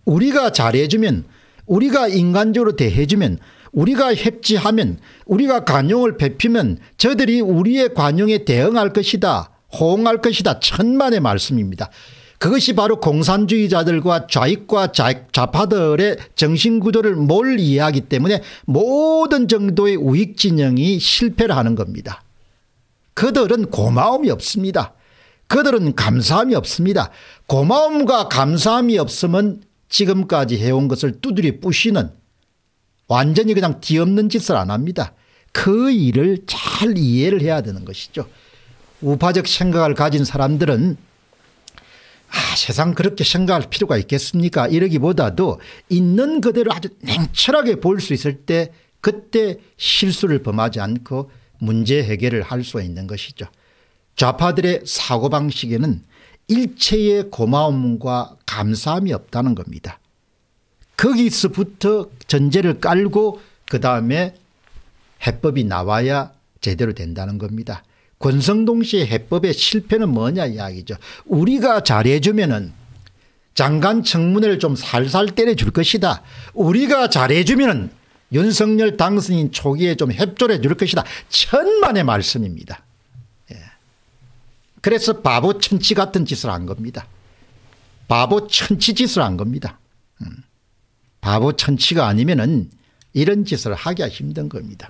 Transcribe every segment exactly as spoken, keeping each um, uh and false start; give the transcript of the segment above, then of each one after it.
우리가 잘해주면, 우리가 인간적으로 대해주면, 우리가 협지하면, 우리가 관용을 베피면 저들이 우리의 관용에 대응할 것이다, 호응할 것이다. 천만의 말씀입니다. 그것이 바로 공산주의자들과 좌익과 좌파들의 정신구조를 뭘 이해하기 때문에 모든 정도의 우익진영이 실패를 하는 겁니다. 그들은 고마움이 없습니다. 그들은 감사함이 없습니다. 고마움과 감사함이 없으면 지금까지 해온 것을 두드려 부시는, 완전히 그냥 뒤엎는 짓을 안 합니다. 그 일을 잘 이해를 해야 되는 것이죠. 우파적 생각을 가진 사람들은 아, 세상 그렇게 생각할 필요가 있겠습니까? 이러기보다도 있는 그대로 아주 냉철하게 볼 수 있을 때 그때 실수를 범하지 않고 문제 해결을 할 수 있는 것이죠. 좌파들의 사고방식에는 일체의 고마움과 감사함이 없다는 겁니다. 거기서부터 전제를 깔고 그다음에 해법이 나와야 제대로 된다는 겁니다. 권성동 씨의 해법의 실패는 뭐냐 이야기죠. 우리가 잘해주면은 장관 청문회를 좀 살살 때려줄 것이다. 우리가 잘해주면은 윤석열 당선인 초기에 좀 협조를 해줄 것이다. 천만의 말씀입니다. 예. 그래서 바보 천치 같은 짓을 한 겁니다. 바보 천치 짓을 한 겁니다. 음. 바보 천치가 아니면은 이런 짓을 하기가 힘든 겁니다.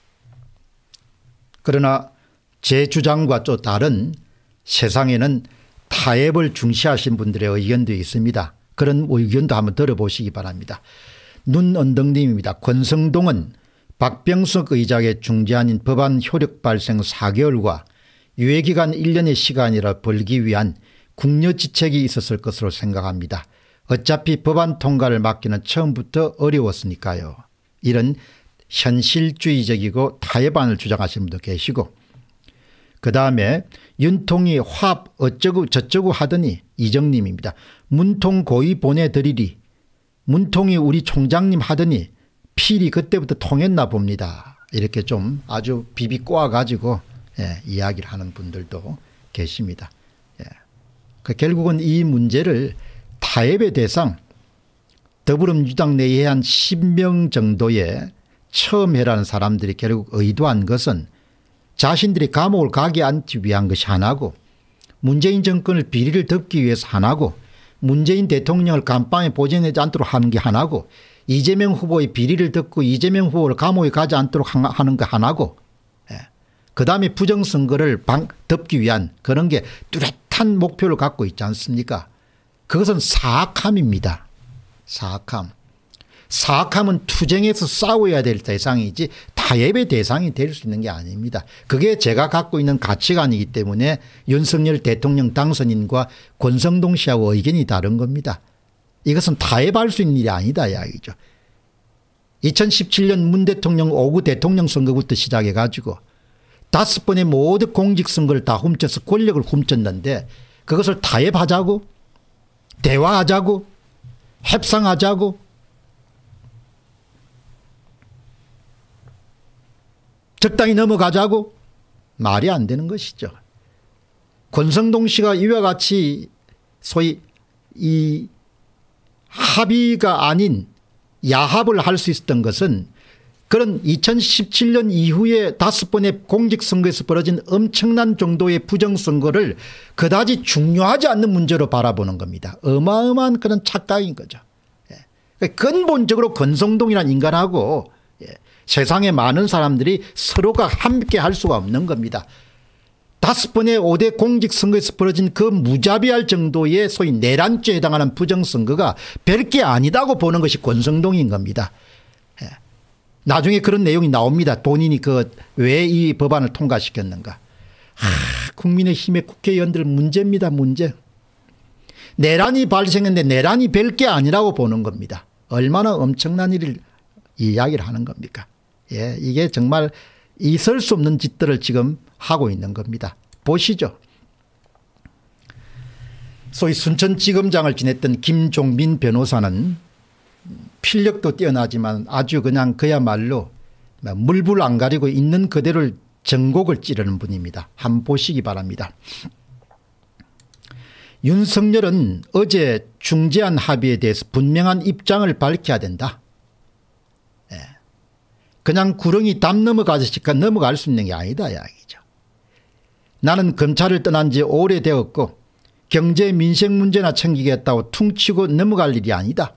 그러나 제 주장과 또 다른 세상에는 타협을 중시하신 분들의 의견도 있습니다. 그런 의견도 한번 들어보시기 바랍니다. 눈언덕님입니다. 권성동은 박병석 의장의 중재안인 법안 효력 발생 사 개월과 유예기간 일 년의 시간이라 벌기 위한 궁여지책이 있었을 것으로 생각합니다. 어차피 법안 통과를 막기는 처음부터 어려웠으니까요. 이런 현실주의적이고 타협안을 주장하시는 분도 계시고, 그다음에 윤통이 화합 어쩌고 저쩌고 하더니 이정님입니다. 문통 고의 보내드리리. 문통이 우리 총장님 하더니 필히 그때부터 통했나 봅니다. 이렇게 좀 아주 비비 꼬아가지고 예, 이야기를 하는 분들도 계십니다. 예. 그 결국은 이 문제를 타협의 대상, 더불어민주당 내에 한 십 명 정도의 처음 해라는 사람들이 결국 의도한 것은 자신들이 감옥을 가게 않기 위한 것이 하나고, 문재인 정권을 비리를 덮기 위해서 하나고, 문재인 대통령을 감방에 보존하지 않도록 하는 게 하나고, 이재명 후보의 비리를 덮고 이재명 후보를 감옥에 가지 않도록 하는 거 하나고, 예. 그다음에 부정선거를 방, 덮기 위한 그런 게 뚜렷한 목표를 갖고 있지 않습니까? 그것은 사악함입니다. 사악함. 사악함은 투쟁에서 싸워야 될 대상이지 타협의 대상이 될 수 있는 게 아닙니다. 그게 제가 갖고 있는 가치관이기 때문에 윤석열 대통령 당선인과 권성동 씨하고 의견이 다른 겁니다. 이것은 타협할 수 있는 일이 아니다 이야기죠. 이천십칠 년 문 대통령 오 구 대통령 선거부터 시작해 가지고 다섯 번의 모든 공직선거를 다 훔쳐서 권력을 훔쳤는데 그것을 타협하자고, 대화하자고, 협상하자고, 적당히 넘어가자고, 말이 안 되는 것이죠. 권성동 씨가 이와 같이 소위 이 합의가 아닌 야합을 할 수 있었던 것은 그런 이천십칠 년 이후에 다섯 번의 공직선거에서 벌어진 엄청난 정도의 부정선거를 그다지 중요하지 않는 문제로 바라보는 겁니다. 어마어마한 그런 착각인 거죠. 근본적으로 권성동이라는 인간하고 세상에 많은 사람들이 서로가 함께 할 수가 없는 겁니다. 다섯 번의 오 대 공직선거에서 벌어진 그 무자비할 정도의 소위 내란죄에 해당하는 부정선거가 별게 아니다고 보는 것이 권성동인 겁니다. 나중에 그런 내용이 나옵니다. 본인이 그 왜 이 법안을 통과시켰는가. 하, 국민의힘의 국회의원들 문제입니다. 문제. 내란이 발생했는데 내란이 별게 아니라고 보는 겁니다. 얼마나 엄청난 일을 이야기를 하는 겁니까. 예, 이게 정말 있을 수 없는 짓들을 지금 하고 있는 겁니다. 보시죠. 소위 순천지검장을 지냈던 김종민 변호사는 필력도 뛰어나지만 아주 그냥 그야말로 물불 안 가리고 있는 그대로를 전곡을 찌르는 분입니다. 한번 보시기 바랍니다. 윤석열은 어제 중재안 합의에 대해서 분명한 입장을 밝혀야 된다. 예. 그냥 구렁이 담 넘어가지니까 넘어갈 수 있는 게 아니다 이야기죠. 나는 검찰을 떠난 지 오래되었고 경제 민생 문제나 챙기겠다고 퉁치고 넘어갈 일이 아니다.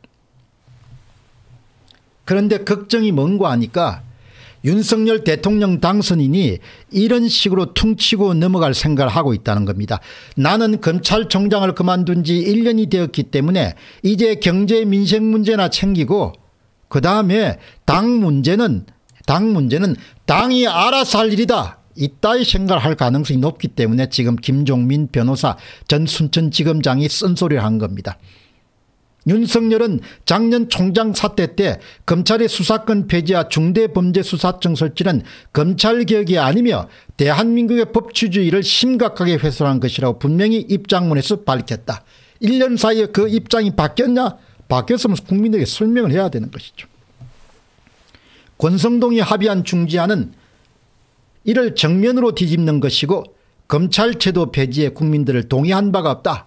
그런데 걱정이 뭔가 하니까 윤석열 대통령 당선인이 이런 식으로 퉁치고 넘어갈 생각을 하고 있다는 겁니다. 나는 검찰총장을 그만둔 지 일 년이 되었기 때문에 이제 경제 민생 문제나 챙기고 그다음에 당 문제는 당 문제는 당이 알아서 할 일이다. 이따위 생각을 할 가능성이 높기 때문에 지금 김종민 변호사 전 순천지검장이 쓴소리를 한 겁니다. 윤석열은 작년 총장 사태 때 검찰의 수사권 폐지와 중대범죄수사청 설치는 검찰개혁이 아니며 대한민국의 법치주의를 심각하게 훼손한 것이라고 분명히 입장문에서 밝혔다. 일 년 사이에 그 입장이 바뀌었냐? 바뀌었으면 국민에게 설명을 해야 되는 것이죠. 권성동이 합의한 중재안은 이를 정면으로 뒤집는 것이고 검찰제도 폐지에 국민들을 동의한 바가 없다.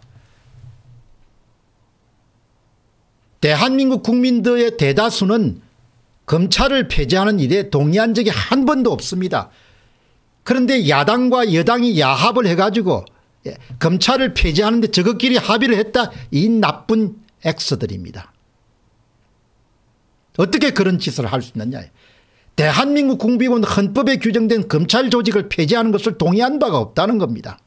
대한민국 국민들의 대다수는 검찰을 폐지하는 일에 동의한 적이 한 번도 없습니다. 그런데 야당과 여당이 야합을 해가지고 검찰을 폐지하는데 저것끼리 합의를 했다. 이 나쁜 엑스들입니다. 어떻게 그런 짓을 할 수 있느냐. 대한민국 국민은 헌법에 규정된 검찰 조직을 폐지하는 것을 동의한 바가 없다는 겁니다.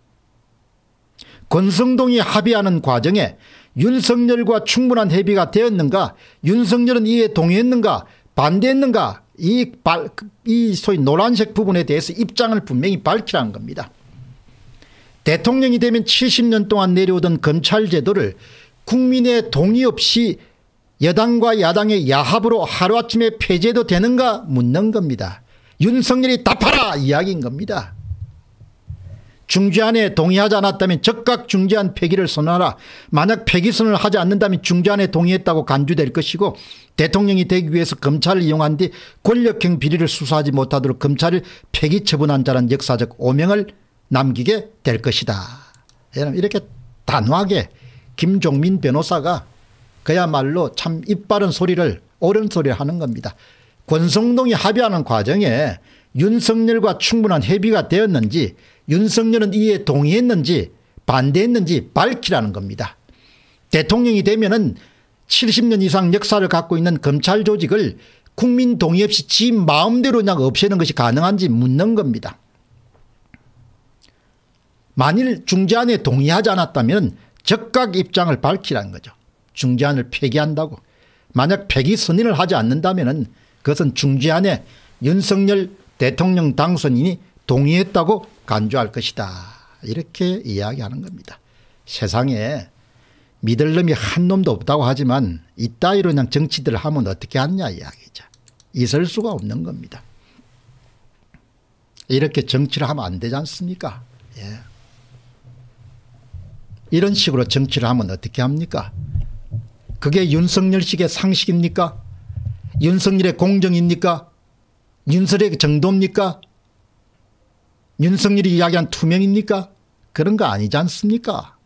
권성동이 합의하는 과정에 윤석열과 충분한 협의가 되었는가, 윤석열은 이에 동의했는가 반대했는가, 이, 이 소위 노란색 부분에 대해서 입장을 분명히 밝히라는 겁니다. 대통령이 되면 칠십 년 동안 내려오던 검찰 제도를 국민의 동의 없이 여당과 야당의 야합으로 하루아침에 폐지해도 되는가 묻는 겁니다. 윤석열이 답하라 이야기인 겁니다. 중재안에 동의하지 않았다면 즉각 중재안 폐기를 선언하라. 만약 폐기 선언을 하지 않는다면 중재안에 동의했다고 간주될 것이고 대통령이 되기 위해서 검찰을 이용한 뒤 권력형 비리를 수사하지 못하도록 검찰을 폐기 처분한 자란 역사적 오명을 남기게 될 것이다. 이렇게 단호하게 김종민 변호사가 그야말로 참 입바른 소리를 옳은 소리를 하는 겁니다. 권성동이 합의하는 과정에 윤석열과 충분한 협의가 되었는지 윤석열은 이에 동의했는지 반대했는지 밝히라는 겁니다. 대통령이 되면은 칠십 년 이상 역사를 갖고 있는 검찰 조직을 국민 동의 없이 지 마음대로 그냥 없애는 것이 가능한지 묻는 겁니다. 만일 중재안에 동의하지 않았다면 즉각 입장을 밝히라는 거죠. 중재안을 폐기한다고. 만약 폐기 선언을 하지 않는다면 그것은 중재안에 윤석열 대통령 당선인이 동의했다고 간주할 것이다. 이렇게 이야기하는 겁니다. 세상에 믿을 놈이 한 놈도 없다고 하지만 이따위로 그냥 정치들을 하면 어떻게 하느냐 이야기죠. 있을 수가 없는 겁니다. 이렇게 정치를 하면 안 되지 않습니까? 예. 이런 식으로 정치를 하면 어떻게 합니까? 그게 윤석열식의 상식입니까? 윤석열의 공정입니까? 윤석열의 정도입니까? 윤석열이 이야기한 투명입니까? 그런 거 아니지 않습니까?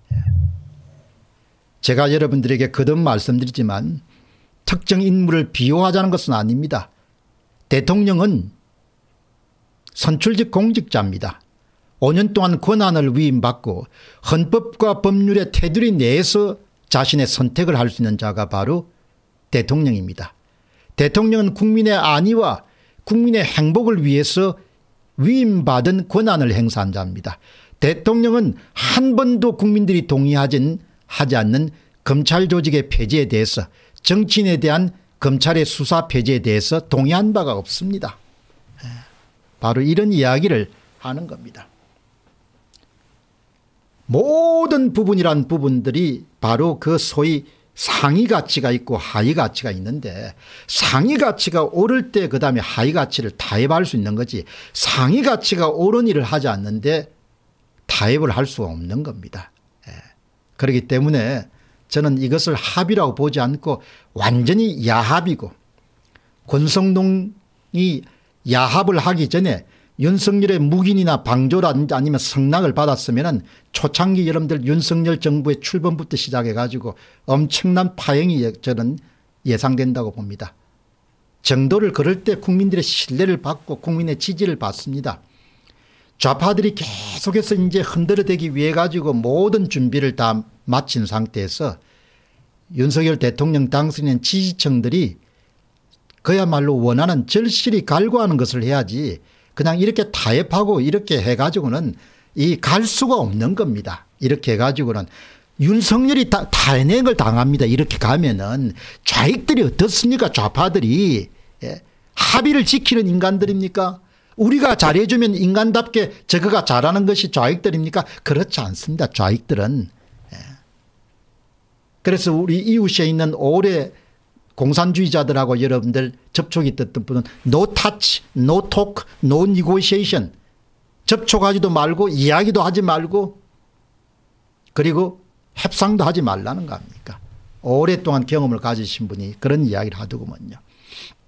제가 여러분들에게 거듭 말씀드리지만 특정 인물을 비호하자는 것은 아닙니다. 대통령은 선출직 공직자입니다. 오 년 동안 권한을 위임받고 헌법과 법률의 테두리 내에서 자신의 선택을 할 수 있는 자가 바로 대통령입니다. 대통령은 국민의 안위와 국민의 행복을 위해서 위임받은 권한을 행사한 자입니다. 대통령은 한 번도 국민들이 동의하지 하지 않는 검찰 조직의 폐지에 대해서 정치인에 대한 검찰의 수사 폐지에 대해서 동의한 바가 없습니다. 바로 이런 이야기를 하는 겁니다. 모든 부분이란 부분들이 바로 그 소위 상위 가치가 있고 하위 가치가 있는데 상위 가치가 오를 때 그다음에 하위 가치를 타협할 수 있는 거지 상위 가치가 옳은 일을 하지 않는데 타협을 할 수가 없는 겁니다. 예. 그렇기 때문에 저는 이것을 합의라고 보지 않고 완전히 야합이고 권성동이 야합을 하기 전에 윤석열의 묵인이나 방조라 아니면 성낙을 받았으면 초창기 여러분들 윤석열 정부의 출범부터 시작해 가지고 엄청난 파행이 저는 예상된다고 봅니다. 정도를 걸을 때 국민들의 신뢰를 받고 국민의 지지를 받습니다. 좌파들이 계속해서 이제 흔들어대기 위해 가지고 모든 준비를 다 마친 상태에서 윤석열 대통령 당선인 지지층들이 그야말로 원하는 절실히 갈구하는 것을 해야지 그냥 이렇게 타협하고 이렇게 해가지고는 이 갈 수가 없는 겁니다. 이렇게 해가지고는 윤석열이 다 탄핵을 당합니다. 이렇게 가면은 좌익들이 어떻습니까? 좌파들이 예. 합의를 지키는 인간들입니까? 우리가 잘해주면 인간답게 저거가 잘하는 것이 좌익들입니까? 그렇지 않습니다. 좌익들은. 예. 그래서 우리 이웃에 있는 오래 공산주의자들하고 여러분들 접촉이 됐던 분은 no touch, no talk, no negotiation. 접촉하지도 말고 이야기도 하지 말고 그리고 협상도 하지 말라는 거 아닙니까? 오랫동안 경험을 가지신 분이 그런 이야기를 하더구먼요.